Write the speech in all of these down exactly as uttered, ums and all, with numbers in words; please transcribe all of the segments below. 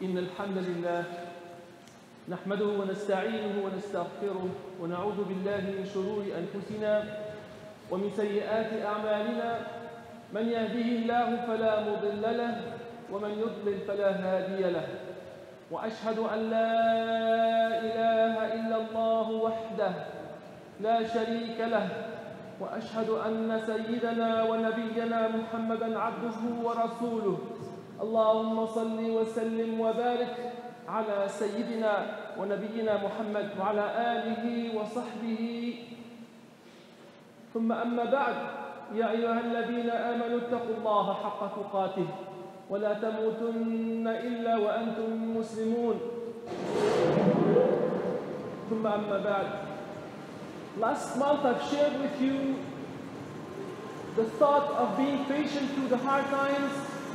إن الحمد لله نحمده ونستعينه ونستغفره ونعوذ بالله من شرور أنفسنا ومن سيئات أعمالنا من يهده الله فلا مضل له ومن يضلل فلا هادي له وأشهد أن لا إله إلا الله وحده لا شريك له وأشهد أن سيدنا ونبينا محمدًا عبده ورسوله اللهم صل وسلم وبارك على سيدنا ونبينا محمد وعلى آله وصحبه ثم أما بعد يا أيها الذين آمنوا اتقوا الله حق تقاته ولا تموتن إلا وأنتم مسلمون ثم أما بعد. Last month I've shared with you the thought of being patient through the hard times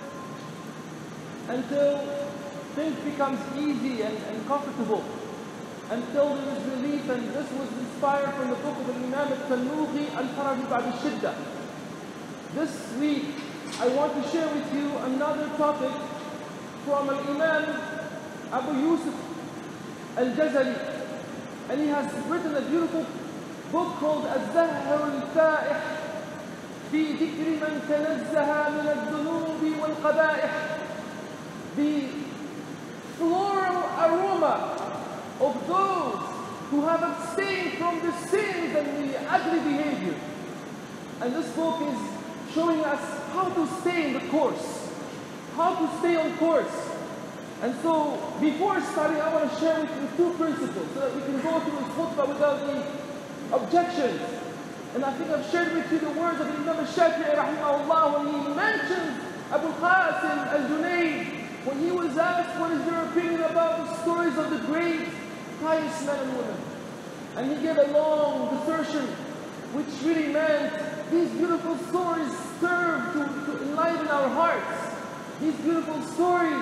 until things becomes easy and, and comfortable, until there is relief, and this was inspired from the book of Imam al-Tannuhi, Al-Faraj Ba'd al-Shidda. This week I want to share with you another topic from Al-Imam Abu Yusuf al-Jazari, and he has written a beautiful book called الزهر الفائح في ذكر من تنزه من الذنوب والقبائح. The floral aroma of those who have abstained from the sins and the ugly behavior. And this book is showing us how to stay in the course, how to stay on course. And so, before starting, I want to share with you two principles so that we can go through this khutbah without any objections. And I think I've shared with you the words of Imam al-Shafi'i rahimahullah when he mentioned Abu Qasim al-Junayd when he was asked what is your opinion about the stories of the great pious men and women. And he gave a long assertion which really meant these beautiful stories serve to, to enliven our hearts. These beautiful stories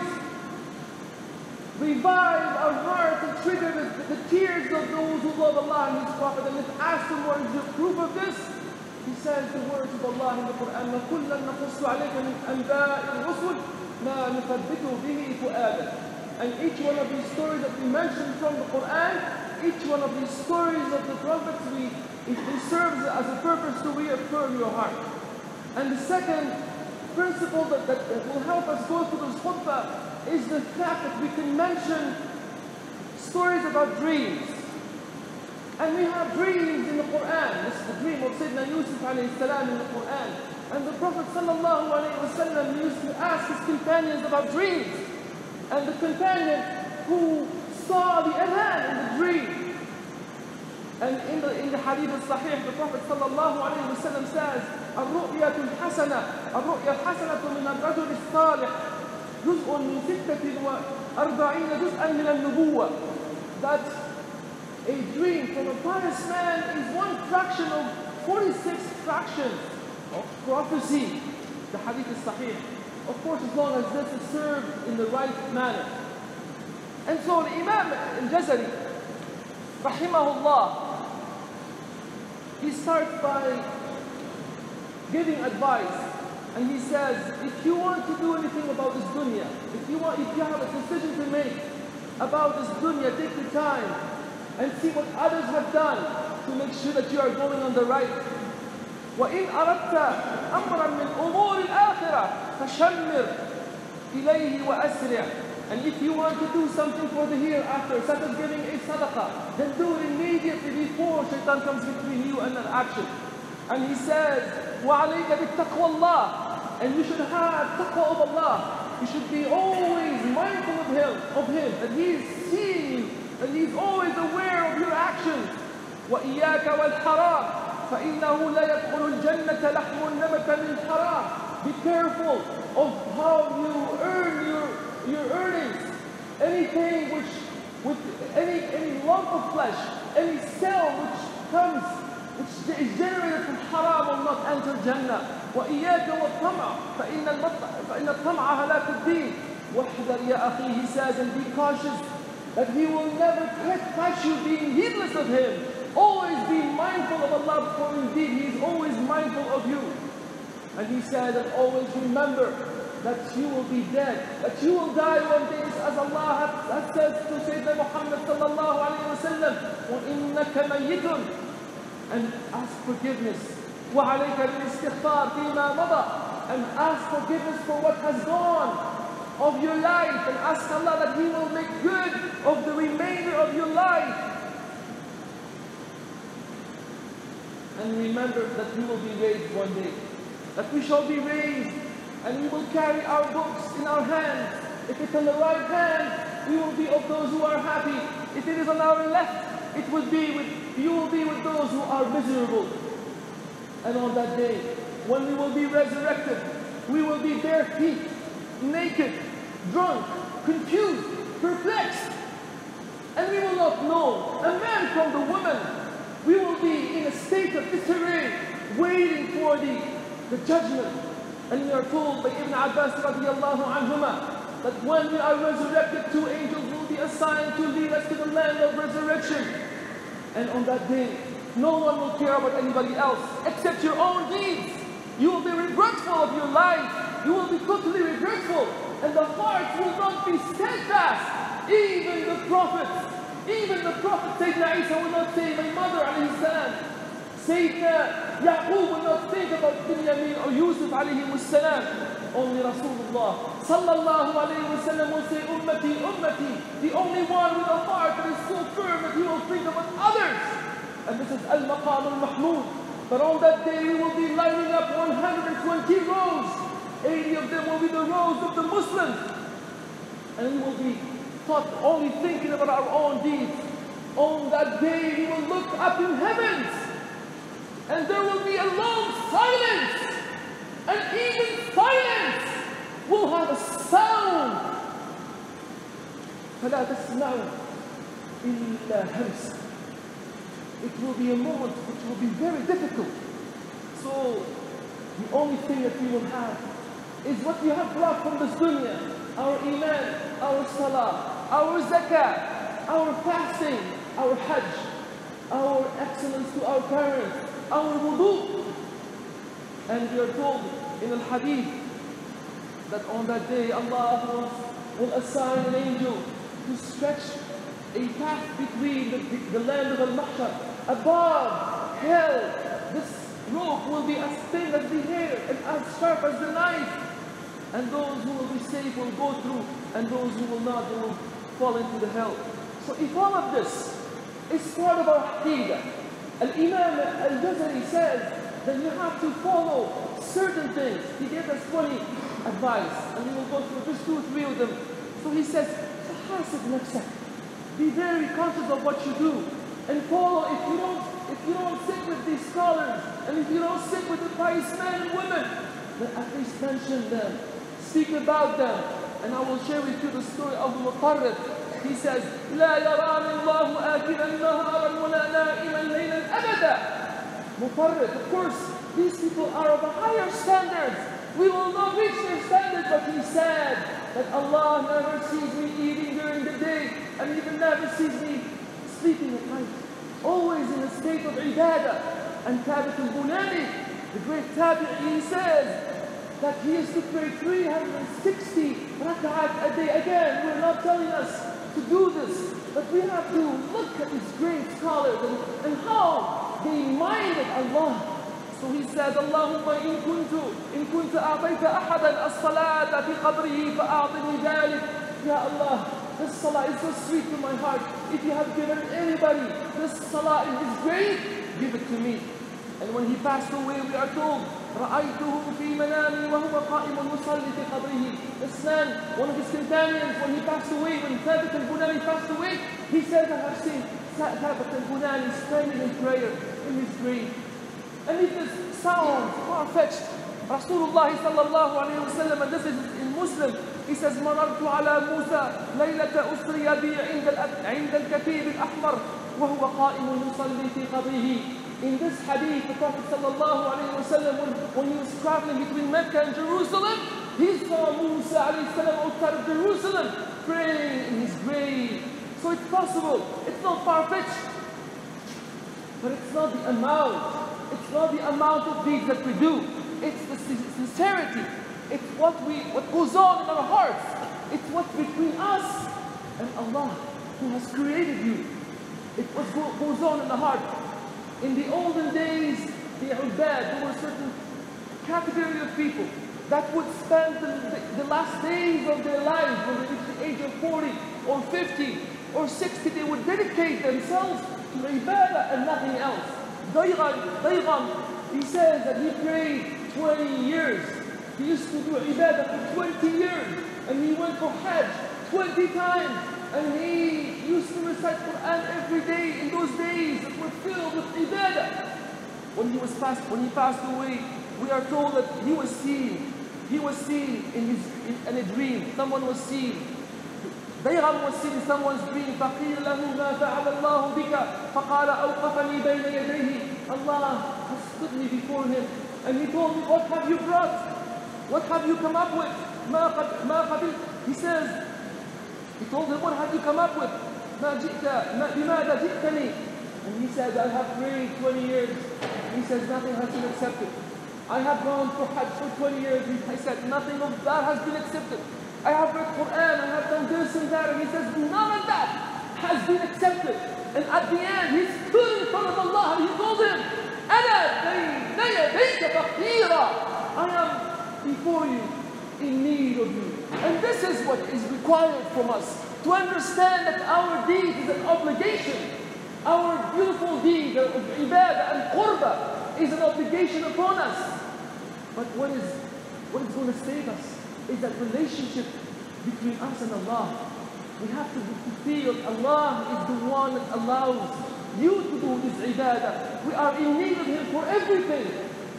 revive our hearts and trigger the, the tears of those who love Allah and His Prophet. And if asked him what is the proof of this, he says the words of Allah in the Quran, وَكُلًّا نَقُصُّ عَلَيْكَ مِنْ أَنْبَاءِ الرُّسُلِ مَا نُثَبِّتُ بِهِ فُؤَادًا. And each one of these stories that we mentioned from the Quran, each one of these stories of the prophets, we, it, it serves as a purpose to reaffirm your heart. And the second principle that, that, that will help us go through this khutbah is the fact that we can mention stories about dreams. And we have dreams in the Quran. This is the dream of Sayyidina Yusuf alayhi salam in the Quran. And the Prophet sallallahu alayhi wa sallam used to ask his companions about dreams. And the companion who saw the adhan in the dream. And in the, in the hadith al-sahih, the Prophet sallallahu alayhi wa sallam says, الرؤية الحسنة الرؤية الحسنة من الرجل الصالح جزء من ستة وأربعين جزءا من النبوة. That a dream from a pious man is one fraction of forty-six fractions of prophecy. The hadith is sahih. Of course, as long as this is served in the right manner. And so the Imam al-Jazari, rahimahullah, he starts by giving advice. And he says, if you want to do anything about this dunya, if you want, if you have a decision to make about this dunya, take the time and see what others have done to make sure that you are going on the right. وَإِنْ أَرَدْتَ أَمْرًا مِنْ أُمُورِ الْآخِرَةِ فَشَمِّرْ إِلَيْهِ وَأَسْرِعْ. And if you want to do something for the hereafter, such as giving a sadaqah, then do it immediately before shaitan comes between you and an action. And he says, وَعَلَيْكَ بِالتَّقْوَى اللَّهِ. And you should have taqwa of Allah. You should be always mindful of Him, of Him, that He is seeing you, and He is always aware of your actions. وَإِيَّاكَ وَالْحَرَامِ فَإِنَّهُ لَا يَدْخُلُ الْجَنَّةَ لَحْمٌ نَبَتَ مِنْ حَرَامٍ. Be careful of how you earn your, your earnings. Anything which, with any, any lump of flesh, any cell which comes, which is generated from haram will not enter Jannah. وَإِيَّاكَ وَالطَّمْعَ فَإِنَّ الطَّمْعَ هَلَاكُ الدِّينِ. وَاحْذَرْ يَا أَخِي, he says, and be cautious that He will never catch you being heedless of Him. Always be mindful of Allah, for indeed He is always mindful of you. And he said, and always remember that you will be dead, that you will die one day. This as Allah has said to Sayyidina Muhammad sallallahu alayhi wa sallam, وَإِنَّكَ مَيِّتٌ, and ask forgiveness. وَعَلَيْكَ بِالْإِسْتِغْفَارِ فِيمَا مَضَى, and ask forgiveness for what has gone of your life, and ask Allah that He will make good of the remainder of your life. And remember that we will be raised one day, that we shall be raised, and we will carry our books in our hands. If it's on the right hand, we will be of those who are happy. If it is on our left, it will be with, you will be with those who are miserable. And on that day, when we will be resurrected, we will be bare feet, naked, drunk, confused, perplexed, and we will not know a man from the woman. We will be in a state of disarray, waiting for the, the judgment. And we are told by Ibn Abbas radiallahu anhuma that when we are resurrected, two angels will be assigned to lead us to the land of resurrection. And on that day, no one will care about anybody else except your own deeds. You will be regretful of your life. You will be totally regretful. And the heart will not be steadfast. Even the prophets, even the Prophet Sayyidina Isa will not say, my mother alayhi salam. Sayyidina Yaqub will not think about Binyamin or Yusuf alayhi salam. Only Rasulullah sallallahu alayhi wa sallam will say, Ummati, Ummati. The only one with a heart that is so firm that he will think about others. And this is Al-Maqam Al-Mahmud. But on that day we will be lining up one hundred twenty rows. eighty of them will be the rows of the Muslims. And we will be taught only thinking about our own deeds. On that day we will look up in heavens, and there will be a long silence. And even silence will have a sound. فَلَا تَسْمَعُ إِلَّا هَمْسًا. It will be a moment which will be very difficult. So the only thing that we will have is what we have brought from this dunya: our iman, our salah, our zakah, our fasting, our hajj, our excellence to our parents, our wudu. And we are told in al-hadith that on that day Allah will assign an angel to stretch a path between the, the land of al-mahshar, above hell. This rope will be as thin as the hair and as sharp as the knife. And those who will be safe will go through, and those who will not, they will fall into the hell. So if all of this is part of our aqidah, Al-Imam Al-Jazari says that you have to follow certain things. He gave us twenty advice, and we will go through just two or three of them. So he says, "Hasib nafsak." Be very conscious of what you do, and follow. If you don't, if you don't sit with these scholars, and if you don't sit with the pious men and women, then at least mention them, speak about them. And I will share with you the story of Mutarrid. He says, "لا يراني الله آكلا نهارا ولا نائما ليلا أبدا." Mutarrid, of course, these people are of a higher standards. We will not reach their standards, but he said that Allah never sees me eating during the day, and even never sees me sleeping at night. Always in a state of ibadah. And Thabit al-Bunani, the great tabi'i, he says that he used to pray three hundred sixty rak'at a day. Again, we're not telling us to do this, but we have to look at these great scholars and, and how they minded Allah. So he said, Allahumma in kuntu, in kuntu a'tayta ahadan as-salata fi qabrihi fa'a'tini dhalik. Ya Allah, this salah is so sweet to my heart. If you have given anybody this salah in his grave, give it to me. And when he passed away, we are told, رَأَيْتُهُ فِي مَنَامِي وَهُوَ قَائِمٌ يُصَلِّي فِي قَبْرِهِ. This man, one of his companions, when he passed away, when Thabit al-Bunani passed away, he said, I have seen Thabit al-Bunani standing in prayer in his grave. And if this sounds far-fetched, Rasulullah sallallahu alayhi wa sallam, and this is in Muslim, he says, مَرَرْتُ عَلَى مُوسَى لَيْلَةَ أُسْرِيَ بِي عِنْدَ الْكَتِيبِ الْأَحْمَرِ وَهُوَ قَائِمٌ يُصَلِّي فِي قَبْرِهِ. In this hadith, the Prophet sallallahu alayhi wa sallam, when, when he was traveling between Mecca and Jerusalem, he saw Musa alayhi salam outside of Jerusalem praying in his grave. So it's possible. It's not far-fetched. But it's not the amount. It's not the amount of deeds that we do. It's the sincerity. It's what we, what goes on in our hearts. It's what's between us and Allah who has created you. It was go, goes on in the heart. In the olden days, the Ubad, there were certain category of people that would spend the, the, the last days of their lives, when they reached the age of forty or fifty or sixty, they would dedicate themselves to ibadah and nothing else. Daygham, he says that he prayed twenty years. He used to do ibadah for twenty years. And he went for Hajj twenty times. And he used to recite Quran every day in those days that were filled with ibadah. When he was passed, when he passed away, we are told that he was seen. He was seen in his in, in a dream. Someone was seen. Daygham was seen in someone's dream. فَقِيلَ لَهُ مَا فَعَلَ اللَّهُ بِكَ فَقَالَ أَوْقَفَنِي بَيْنَ يَدَيْهِ. Allah has stood me before him. And he told me, what have you brought? What have you come up with? مَا قَبِلْ. He says, he told him, what have you come up with? مَا جِئْتَ بِمَاذَا جِئْتَنِي. And he said, I have prayed twenty years. He says, nothing has been accepted. I have gone for Hajj for twenty years. I said, nothing of that has been accepted. I have read Quran, I have done this and that. And he says, none of that has been accepted. And at the end, he stood in front of Allah and he told him, أَنَا بَيْنَ يَدَيْكَ فَقِيرًا. I am before you in need of you. And this is what is required from us, to understand that our deed is an obligation. Our beautiful deed of ibadah and khutbah is an obligation upon us. But what is, what is going to save us is that relationship between us and Allah. We have to feel Allah is the one that allows you to do this ibadah. We are in need of Him for everything.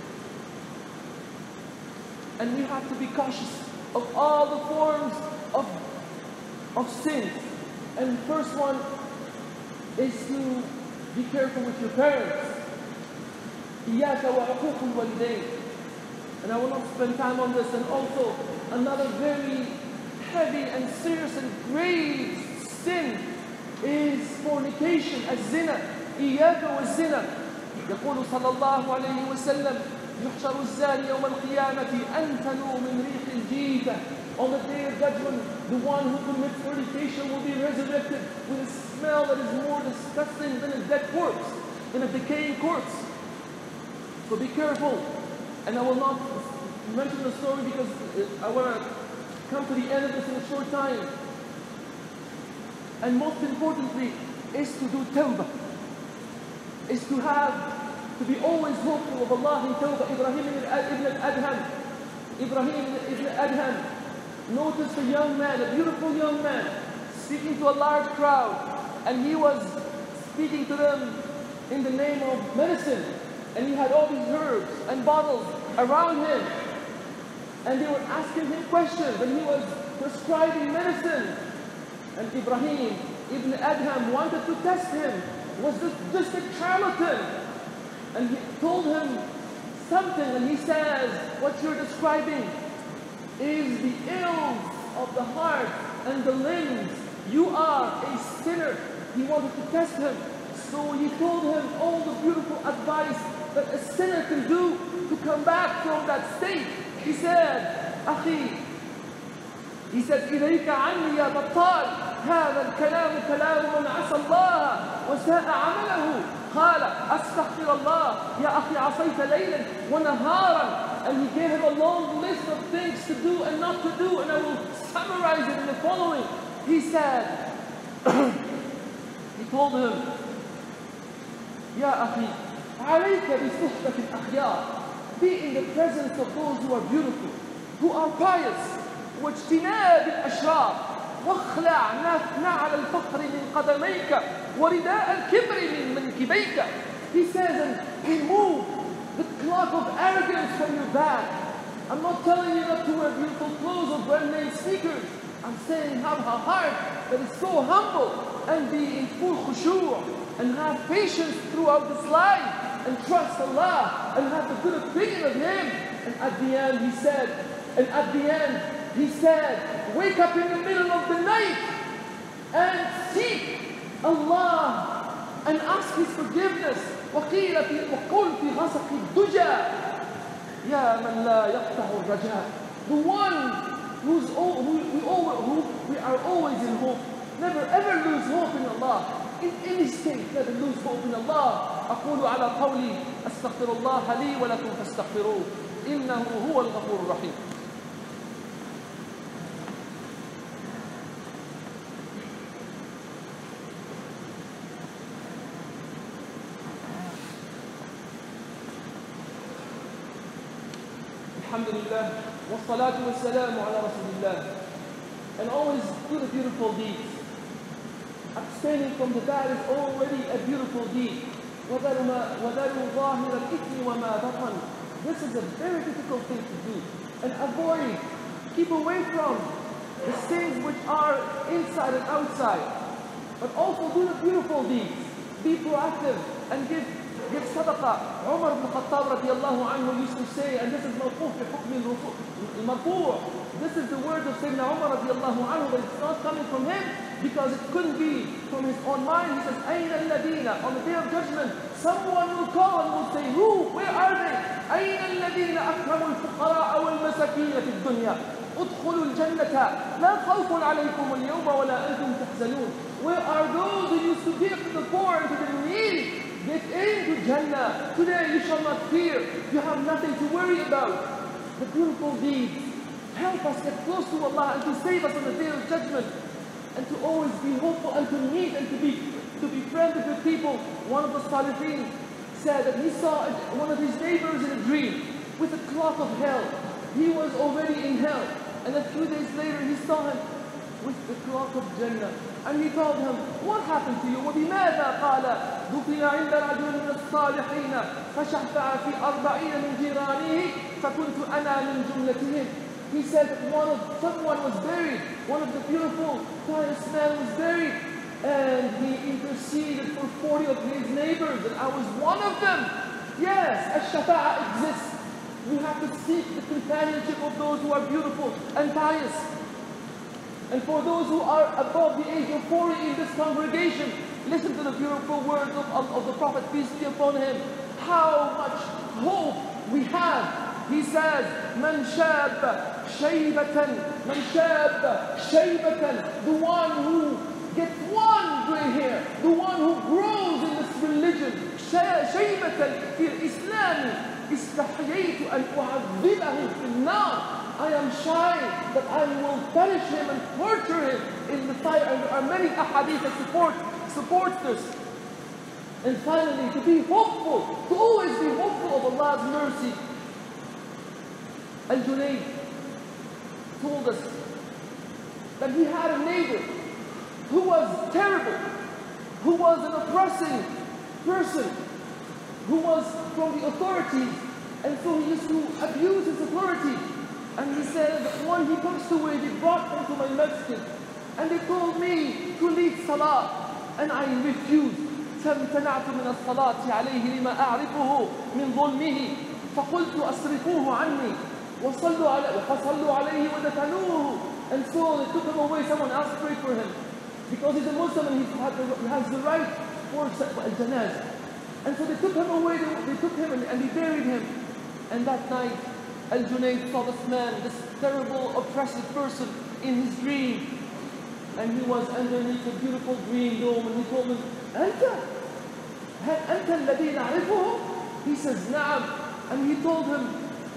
And we have to be cautious of all the forms of, of sin. And the first one is to be careful with your parents. إِيَّاكَ وَعُقُوقُ الْوَالِدَيْنِ. And I will not spend time on this. And also, another very heavy and serious and grave sin is fornication, الزنا. إِيَّاكَ وَالزِّنَا. يقول صلى الله عليه وسلم يحشر الزاني يوم القيامة أنتن من ريح الجيفة. On the day of judgment, the one who commits fornication will be resurrected with a smell that is more disgusting than a dead corpse, than a decaying corpse. So be careful. And I will not mention the story because I want to come to the end of this in a short time. And most importantly, is to do tawbah. Is to have, to be always hopeful of Allah in tawbah. Ibrahim ibn Adham. Ibrahim ibn Adham noticed a young man, a beautiful young man, speaking to a large crowd. And he was speaking to them in the name of medicine. And he had all these herbs and bottles around him. And they were asking him questions. And he was prescribing medicine. And Ibrahim ibn Adham wanted to test him. Was this just a charlatan? And he told him something. And he says, what you're describing is the ills of the heart and the limbs. You are a sinner. He wanted to test him. So he told him all the beautiful advice that a sinner can do to come back from that state. He said, Akhi, he said, إِلَيْكَ عَنِّي يَا بَطَّالِ هَذَا الْكَلَامُ كَلَامُ مَنْ عَصَى اللَّهَ وَسَاءَ عَمَلَهُ قال أستغفر الله يا أخي عصيت ليلا ونهارا. And he gave him a long list of things to do and not to do, and I will summarize it in the following. He said, he told him, يا أخي عليك بصحبة الأخيار. Be in the presence of those who are beautiful, who are pious. واجتناب الأشرار واخلع نعل الفخر من قدميك ورداء الكبر من منكبيك. He says, and remove the cloak of arrogance from your back. I'm not telling you not to wear beautiful clothes or brand name sneakers. I'm saying have a heart that is so humble and be in full khushu' and have patience throughout this life and trust Allah and have a good opinion of Him. And at the end he said, and at the end he said, wake up in the middle of the night and seek Allah and ask His forgiveness. وقيل في وقل في غسق الدجى يا من لا يقطع الرجاء. The one who's all, who, we all, who we are always in hope. Never ever lose hope in Allah. In any state, never lose hope in Allah. أقول على قولي أستغفر الله لي ولكم فاستغفروه إنه هو الغفور الرحيم. Alhamdulillah, wassalatu wassalamu ala rasulillah. And always do the beautiful deeds. Abstaining from the bad is already a beautiful deed. وَذَرُوا ظَاهِرَ الْإِثْمِ وَمَا بَطَنَ. This is a very difficult thing to do. And avoid, keep away from the things which are inside and outside. But also do the beautiful deeds. Be proactive and give give sadaqah. Umar ibn Khattab radiallahu anhu used to say, and this is mawquf bi hukm al-marfu'. This is the word of Sayyidina Umar radiallahu anhu, but it's not coming from him because it couldn't be from his own mind. He says, أَيْنَ الَّذِينَ. On the day of judgment, someone will call and will say, who? Where are they? أَيْنَ الَّذِينَ أَكْرَمُوا الْفُقَرَاءَ وَالْمَسَاكِينَ فِي الدُّنْيَا ادخلوا الجنة لا خوف عليكم اليوم ولا أنتم تحزنون. Where are those who used to give to the poor and to the needy? Get into Jannah. Today you shall not fear. You have nothing to worry about. The beautiful deeds help us get close to Allah and to save us on the day of judgment. And to always be hopeful and to meet and to be to be friendly with people. One of the Salihin said that he saw one of his neighbors in a dream with a cloth of hell. He was already in hell. And a few days later he saw him with the cloth of Jannah. And he told him, what happened to you? وَبِمَاذَا قَالَ دُفِنَ عِنْدَ رَجُلٍ مِنَ الصَّالِحِينَ فَشَفَّعَ فِي أَرْبَعِينَ مِنْ جِيرَانِهِ فَكُنْتُ أَنَا مِنْ جُمْلَتِهِمْ. He said that one of, someone was buried. One of the beautiful, pious men was buried. And he interceded for forty of his neighbors. And I was one of them. Yes, ash-shafa'a exists. We have to seek the companionship of those who are beautiful and pious. And for those who are above the age of forty in this congregation, listen to the beautiful words of, of, of the Prophet, peace be upon him. How much hope we have. He says, Man shab shaybatan, man shab shaybatan, the one who gets one gray hair, the one who grows in this religion. Shaybatan fi al-Islam. استحييت أن أعذبه في النار. I am shy that I will punish him and torture him in the fire. And there are many ahadith that support, support this. And finally, to be hopeful, to always be hopeful of Allah's mercy. Al-Junayd told us that he had a neighbor who was terrible, who was an oppressing person, who was from the authorities, and so he used to abuse his authority. And he said that when he passed away, they brought him to my masjid, and they told me to lead salah, and I refused. فامتنعت من الصلاة عليه لما أعرفه من ظلمه فقلت أصرفوه عني وصلوا عليه وصلوا عليه ودفنوه. And so they took him away. Someone else prayed for him because he's a Muslim and he has the right for al-janazah. And so they took him away, they, they took him and, and they buried him. And that night, Al-Junayd saw this man, this terrible, oppressive person in his dream. And he was underneath a beautiful green dome and he told him, Anta? Anta alladhi na'rifuhu? He says, Na'am. And he told him,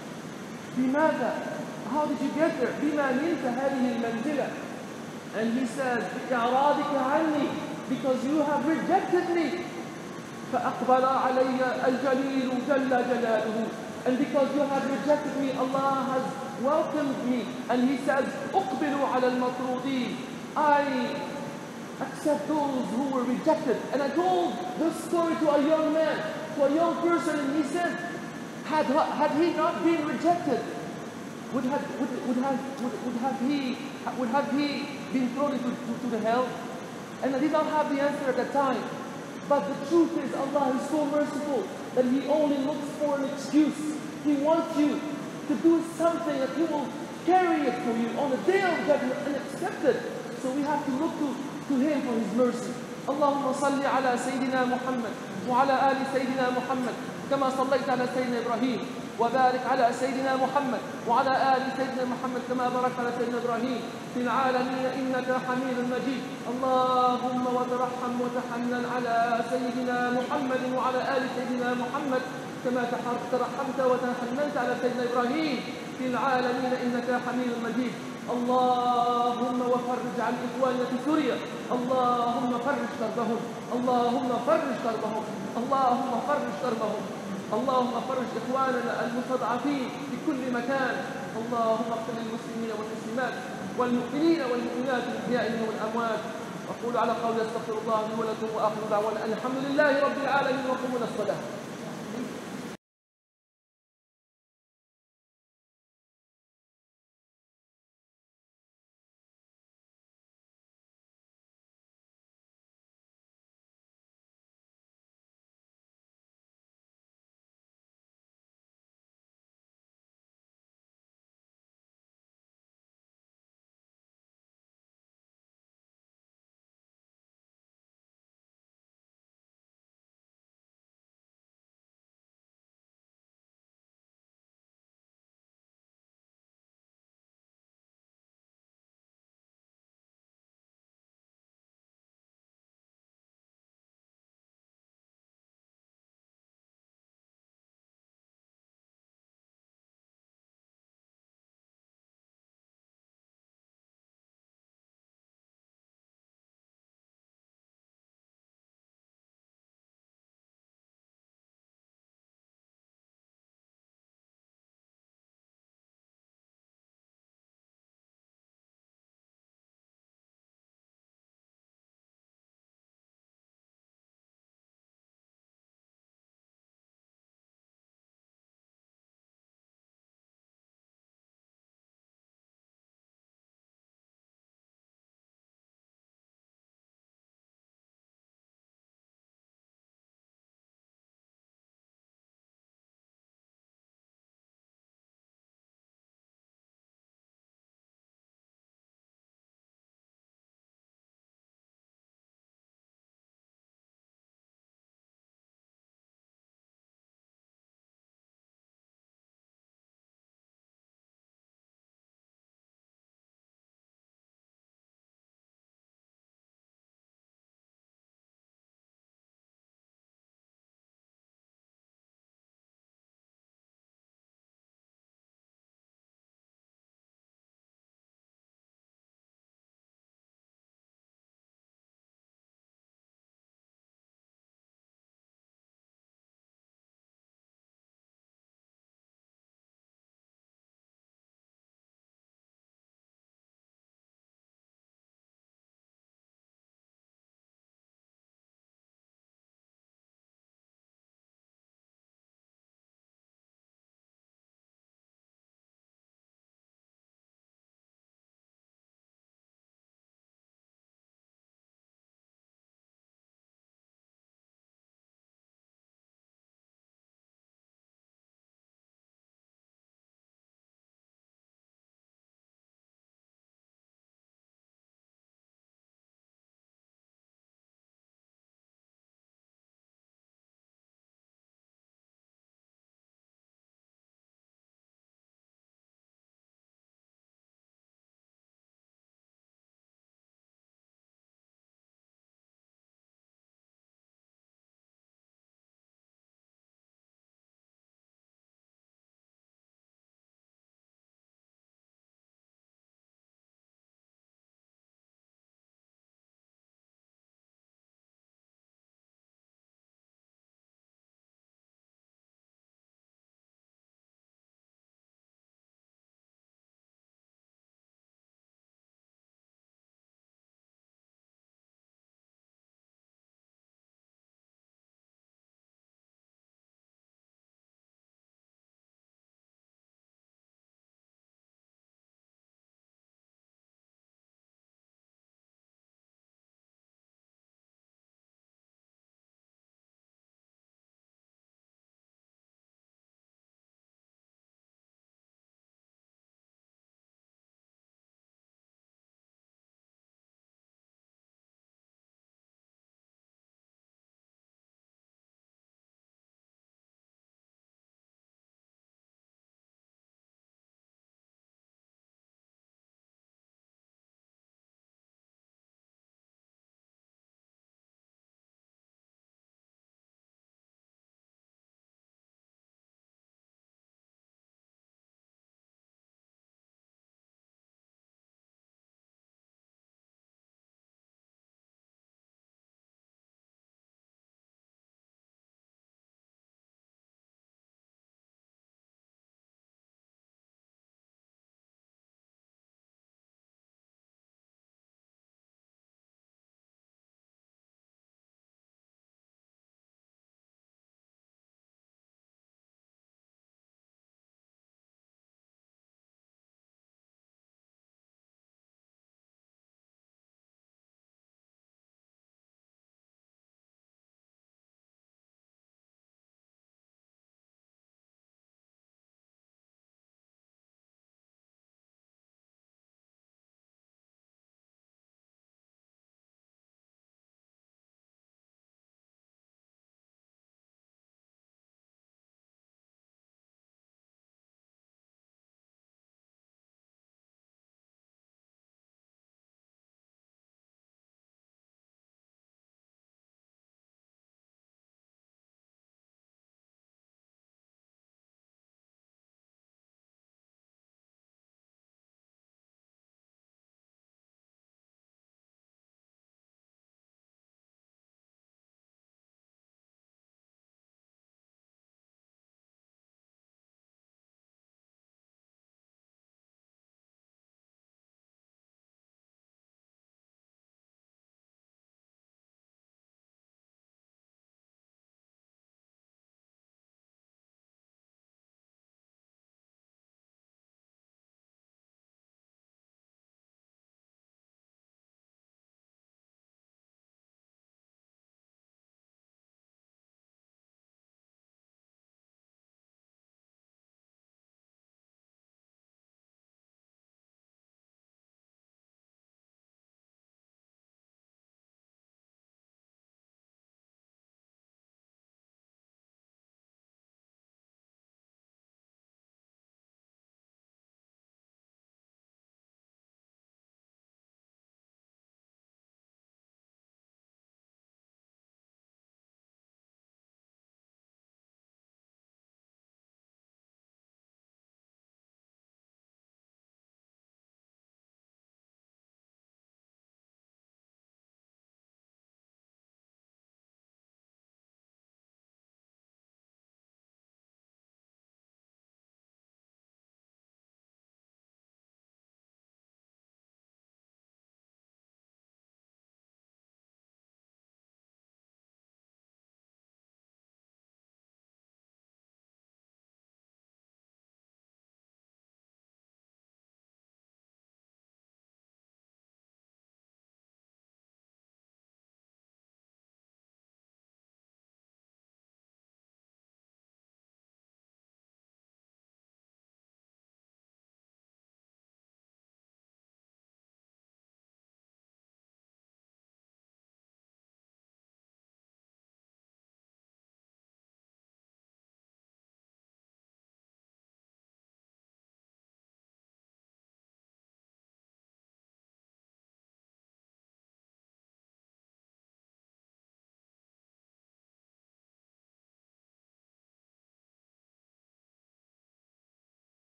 Bimada? How did you get there? Bima nilta hadihi al-manzila. And he says, Bi'aradika anni, because you have rejected me. فأقبل علي الجليل جل جلاله. And because you have rejected me, Allah has welcomed me. And He says, أقبلوا على المطرودين. I accept those who were rejected. And I told this story to a young man, to a young person, and he said, had, had he not been rejected, would have, would, would have, would, would have he, would have he been thrown into to, to the hell? And I did not have the answer at that time. But the truth is, Allah is so merciful that He only looks for an excuse. He wants you to do something that He will carry it for you on the day of judgment and accept it. So we have to look to, to Him for His mercy. Allahumma salli ala Sayyidina Muhammad wa ala ali Sayyidina Muhammad kama sallaita ala Sayyidina Ibrahim وبارك على سيدنا محمد وعلى آل سيدنا محمد كما باركت على سيدنا إبراهيم في العالمين إنك حميد مجيد. اللهم وترحم وتحنن على سيدنا محمد وعلى آل سيدنا محمد كما ترحمت وتحننت على سيدنا إبراهيم في العالمين إنك حميد مجيد. اللهم وفرج عن إخواننا في سوريا، اللهم فرج كربهم، اللهم فرج كربهم، اللهم فرج كربهم، اللهم فرج إخواننا المستضعفين في كل مكان. اللهم اغفر للمسلمين والمسلمات والمؤمنين والمؤمنات الأحياء منهم والأموات. أقول على قولي أستغفر الله لي ولكم وآخر دعوانا أن الحمد لله رب العالمين وقوموا إلى الصلاة.